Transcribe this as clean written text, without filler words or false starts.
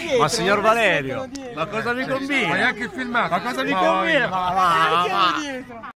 Ma signor Valerio, ma cosa mi conviene? Ma è anche filmato. Ma cosa mi conviene? Ma va.